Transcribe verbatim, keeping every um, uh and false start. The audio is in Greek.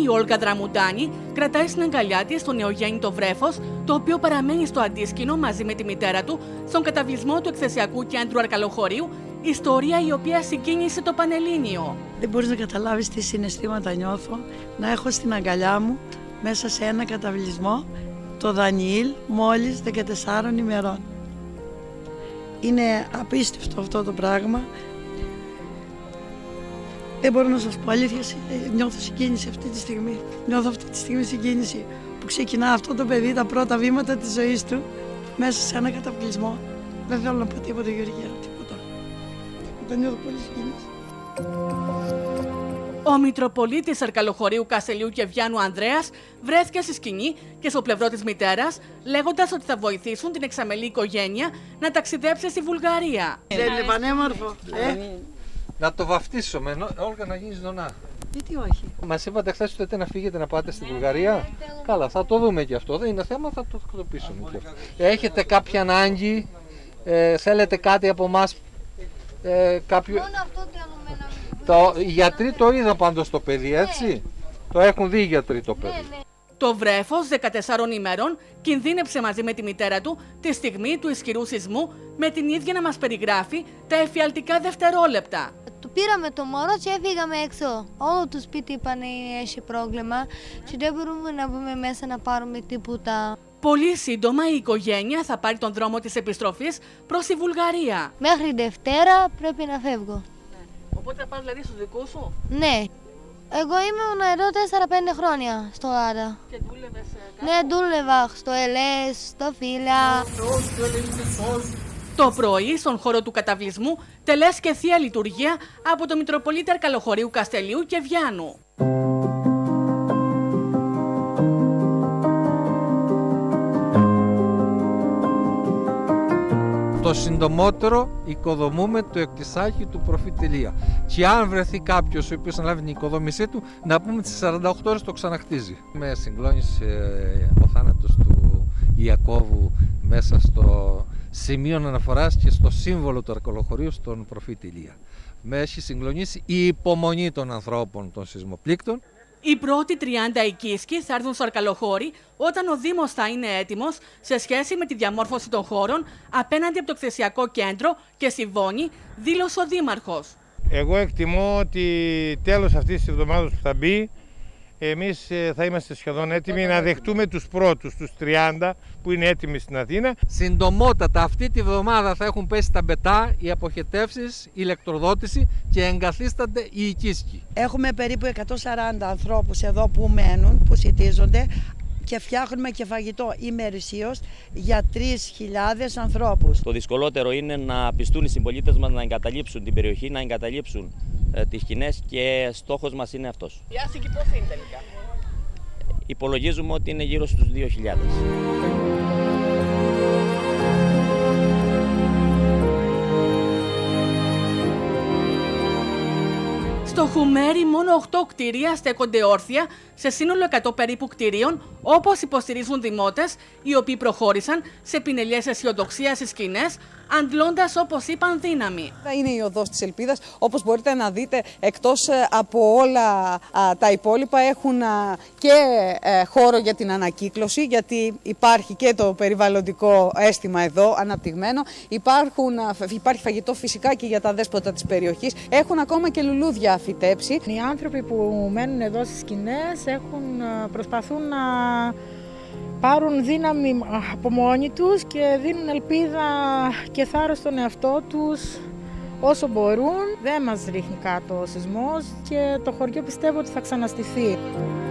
η Όλγα Δραμουντάνη κρατάει στην αγκαλιά της το νεογέννητο βρέφος, το οποίο παραμένει στο αντίσκηνο μαζί με τη μητέρα του στον καταβλισμό του Εκθεσιακού Κέντρου Αρκαλοχωρίου, ιστορία η οποία συγκίνησε το Πανελλήνιο. Δεν μπορείς να καταλάβεις τι συναισθήματα νιώθω να έχω στην αγκαλιά μου μέσα σε ένα καταβλισμό το Δανιήλ μόλις δεκατεσσάρων ημερών. Είναι απίστευτο αυτό το πράγμα. Δεν μπορώ να σας πω αλήθεια, νιώθω συγκίνηση αυτή τη στιγμή. Νιώθω αυτή τη στιγμή συγκίνηση που ξεκινά αυτό το παιδί τα πρώτα βήματα της ζωής του μέσα σε ένα καταβλισμό. Δεν θέλω να πω τίποτα, Γεωργία, τίποτα. Δεν νιώθω πολύ συγκίνηση. Ο Μητροπολίτης Αρκαλοχωρίου Καστελιού και Βιάνου Ανδρέας βρέθηκε στη σκηνή και στο πλευρό της μητέρας, λέγοντας ότι θα βοηθήσουν την εξαμελή οικογένεια να ταξιδέψει στη Βουλγαρία. Δεν είναι πανέμορφο, ε? Να το βαφτίσουμε, Όλγα, να γίνεις νονά. Γιατί όχι. Μας είπατε χθες ότι να φύγετε να πάτε στη Βουλγαρία. Καλά, θα το δούμε και αυτό. Δεν είναι θέμα, θα το εκτοπίσουμε και αυτό. Έχετε κάποια ανάγκη, ε, θέλετε κάτι από εμάς, ε, κάποιο... Μόνο αυτό θέλουμε να... Το, οι γιατροί το είδαν πάντως το παιδί, έτσι. Ναι. Το έχουν δει οι γιατροί το παιδί. Ναι, ναι. Το βρέφος δεκατεσσάρων ημερών κινδύνεψε μαζί με τη μητέρα του τη στιγμή του ισχυρού σεισμού, με την ίδια να μας περιγράφει τα εφιαλτικά δευτερόλεπτα. Του πήραμε το μωρό και έφυγαμε έξω. Όλο το σπίτι είπανε έχει πρόβλημα και δεν μπορούμε να μπούμε μέσα να πάρουμε τίποτα. Πολύ σύντομα η οικογένεια θα πάρει τον δρόμο της επιστροφής προς τη Βουλγαρία. Μέχρι Δευτέρα πρέπει να φεύγω. Οπότε θα πας δηλαδή στους δικούς σου? Ναι. Εγώ ήμουν εδώ τέσσερα πέντε χρόνια στο Ελλάδα. Και δούλευες κάπου? Ναι, δούλευα στο ΕΛΕΣ, στο Φύλλα. Το πρωί, στον χώρο του καταβλισμού, τελέσκε θεία λειτουργία από το Μητροπολίτη Αρκαλοχωρίου Καστελιού και Βιάνου. Το συντομότερο οικοδομούμε το εκτισάκι του προφήτη Ηλία. Και αν βρεθεί κάποιος ο οποίος αναλάβει την οικοδόμησή του, να πούμε τις σαράντα οκτώ ώρες το ξαναχτίζει. Με συγκλώνησε ο θάνατος του Ιακώβου μέσα στο σημείο αναφοράς και στο σύμβολο του Αρκαλοχωρίου στον προφήτη Ηλία. Με έχει συγκλονίσει η υπομονή των ανθρώπων των σεισμοπλήκτων. Οι πρώτοι τριάντα οικίσκοι θα έρθουν στο Αρκαλοχώρι όταν ο Δήμος θα είναι έτοιμος σε σχέση με τη διαμόρφωση των χώρων απέναντι από το Εκθεσιακό Κέντρο και στη Βόνη, δήλωσε ο Δήμαρχος. Εγώ εκτιμώ ότι τέλος αυτής της εβδομάδας που θα μπει, εμείς θα είμαστε σχεδόν έτοιμοι να δεχτούμε τους πρώτους, τους τριάντα που είναι έτοιμοι στην Αθήνα. Συντομότατα αυτή τη βδομάδα θα έχουν πέσει τα μπετά, οι αποχετεύσεις, η ηλεκτροδότηση και εγκαθίστανται οι οικίσκοι. Έχουμε περίπου εκατόν σαράντα ανθρώπους εδώ που μένουν, που σιτίζονται και φτιάχνουμε και φαγητό ημερησίως για τρεις χιλιάδες ανθρώπους. Το δυσκολότερο είναι να πιστούν οι συμπολίτες μας να εγκαταλείψουν την περιοχή, να εγκαταλείψουν ε, τις σκηνές και στόχος μας είναι αυτός. Η άσκηση πώς είναι τελικά? Υπολογίζουμε ότι είναι γύρω στους δύο χιλιάδες. Στο Χουμέρι μόνο οκτώ κτίρια στέκονται όρθια σε σύνολο εκατό περίπου κτίριων, όπως υποστηρίζουν δημότες, οι οποίοι προχώρησαν σε πινελιές αισιοδοξίας στις σκηνές, αντλώντας, όπως είπαν, δύναμη. Είναι η οδός της ελπίδας, όπως μπορείτε να δείτε, εκτός από όλα α, τα υπόλοιπα έχουν α, και ε, χώρο για την ανακύκλωση, γιατί υπάρχει και το περιβαλλοντικό αίσθημα εδώ αναπτυγμένο, Υπάρχουν, α, υπάρχει φαγητό φυσικά και για τα δέσποτα της περιοχής, έχουν ακόμα και λουλούδια αφυτέψει. Οι άνθρωποι που μένουν εδώ στις σκηνές έχουν, προσπαθούν να πάρουν δύναμη από μόνοι τους και δίνουν ελπίδα και θάρρος στον εαυτό τους όσο μπορούν. Δεν μας ρίχνει κάτω ο σεισμός και το χωριό πιστεύω ότι θα ξαναστηθεί.